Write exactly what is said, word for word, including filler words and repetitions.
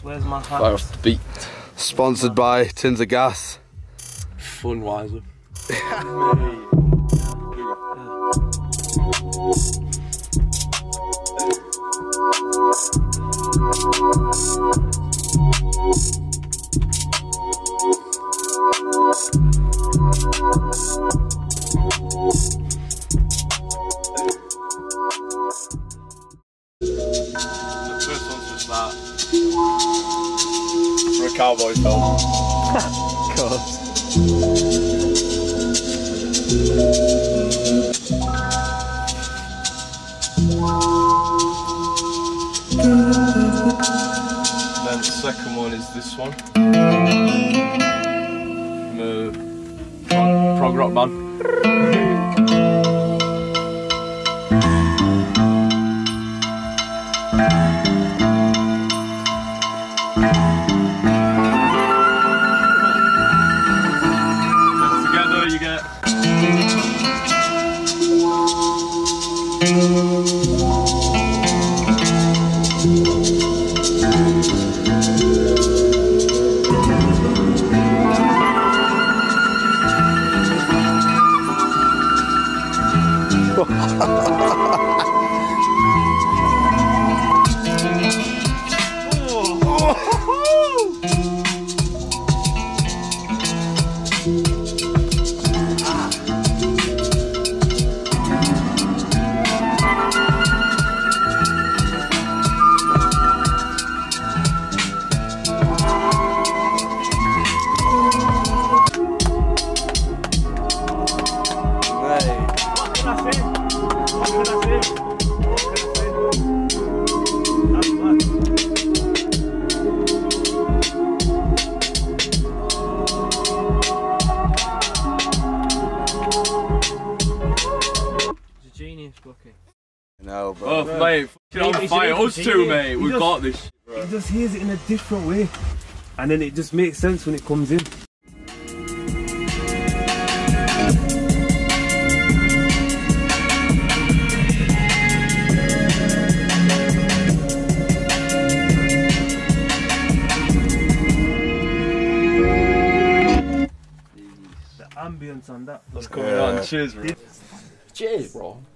Where's my hat? Fire off the beat. Sponsored by Tins of Gas. Funwiser. The first one's just that. For a cowboy film. Of course. Then the second one is this one. From a prog, prog rock band. Together you get No, bro. oh, mate, f***ing on fire. Us two, mate. We've got this shit, bro. He just hears it in a different way. And then it just makes sense when it comes in. The ambience on that. What's going on? Cheers, bro. Cheers, bro.